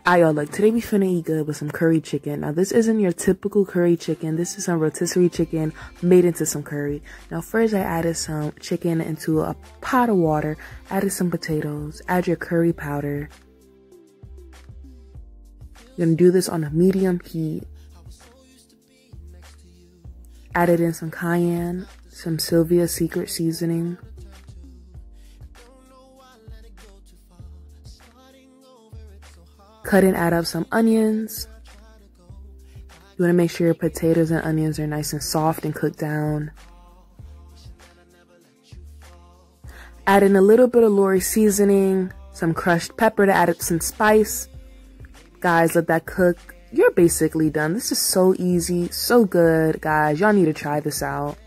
Y'all, look, today we finna eat good with some curry chicken. Now, this isn't your typical curry chicken. This is some rotisserie chicken made into some curry. Now, first I added some chicken into a pot of water, added some potatoes, add your curry powder. You're gonna do this on a medium heat. Added in some cayenne, some Sylvia's Secret seasoning. Cut and add up some onions. You want to make sure your potatoes and onions are nice and soft and cooked down. Add in a little bit of Lori seasoning, some crushed pepper to add up some spice. Guys, let that cook. You're basically done. This is so easy, so good, guys. Y'all need to try this out.